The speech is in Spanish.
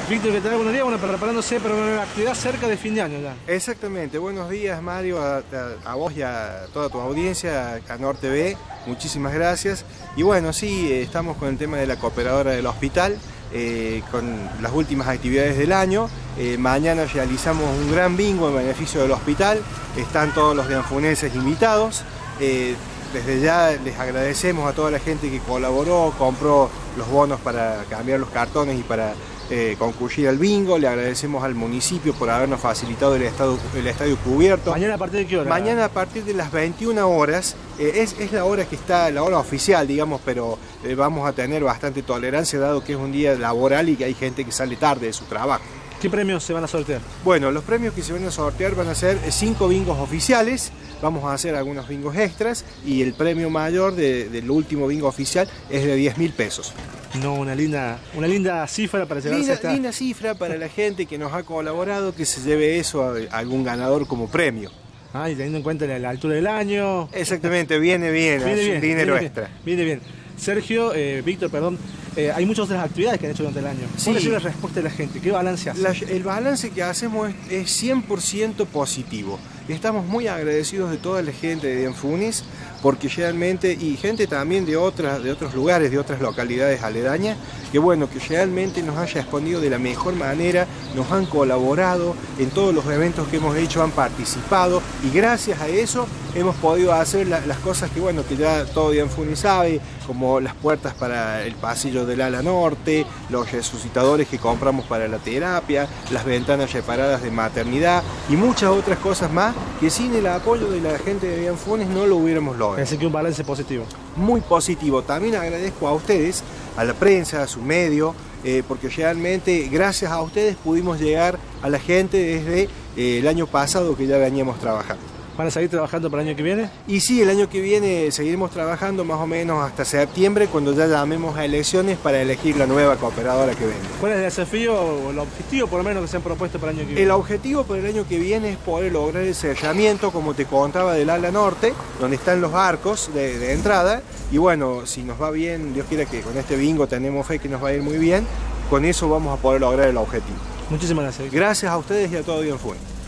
Víctor, ¿qué tal? Buenos días. Bueno, preparándose para una actividad cerca de fin de año ya. Exactamente. Buenos días, Mario, a vos y a toda tu audiencia, a Nor TV. Muchísimas gracias. Y bueno, sí, estamos con el tema de la cooperadora del hospital, con las últimas actividades del año. Mañana realizamos un gran bingo en beneficio del hospital. Están todos los dianfunenses invitados. Desde ya les agradecemos a toda la gente que colaboró, compró los bonos para cambiar los cartones y para concurrir al bingo. Le agradecemos al municipio por habernos facilitado el estadio cubierto. ¿Mañana a partir de qué hora? Mañana a partir de las 21 horas, es la hora que está, la hora oficial, digamos, pero vamos a tener bastante tolerancia dado que es un día laboral y que hay gente que sale tarde de su trabajo. ¿Qué premios se van a sortear? Bueno, los premios que se van a sortear van a ser 5 bingos oficiales, vamos a hacer algunos bingos extras y el premio mayor del último bingo oficial es de 10.000 pesos. No, una linda cifra para llevarse esta... Linda cifra para la gente que nos ha colaborado, que se lleve eso a algún ganador como premio. Ah, y teniendo en cuenta la altura del año... Exactamente, viene bien, es un dinero extra. Viene bien. Sergio, Víctor, perdón, hay muchas otras actividades que han hecho durante el año. ¿Cuál ha sido la respuesta de la gente? ¿Qué balance hace? El balance que hacemos es 100% positivo. Estamos muy agradecidos de toda la gente de Dianfunes, porque realmente, y gente también de otros lugares, de otras localidades aledañas, que bueno, que realmente nos han respondido de la mejor manera, nos han colaborado en todos los eventos que hemos hecho, han participado, y gracias a eso hemos podido hacer las cosas que bueno, que ya todo Dianfunes sabe, como las puertas para el pasillo del ala norte, los resucitadores que compramos para la terapia, las ventanas reparadas de maternidad y muchas otras cosas más que sin el apoyo de la gente de Dianfunes no lo hubiéramos logrado. Así que un balance positivo. Muy positivo. También agradezco a ustedes, a la prensa, a su medio, porque realmente gracias a ustedes pudimos llegar a la gente desde el año pasado que ya veníamos trabajando. ¿Van a seguir trabajando para el año que viene? Y sí, el año que viene seguiremos trabajando más o menos hasta septiembre, cuando ya llamemos a elecciones para elegir la nueva cooperadora que venga. ¿Cuál es el desafío o el objetivo por lo menos que se han propuesto para el año que viene? El objetivo para el año que viene es poder lograr el cerramiento, como te contaba, del ala norte, donde están los arcos de entrada. Y bueno, si nos va bien, Dios quiera que con este bingo tenemos fe que nos va a ir muy bien, con eso vamos a poder lograr el objetivo. Muchísimas gracias. Gracias a ustedes y a todo Dianfunes.